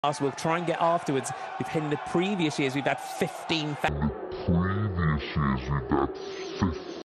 We'll try and get afterwards. We've hit in the previous years, we've had 15,000.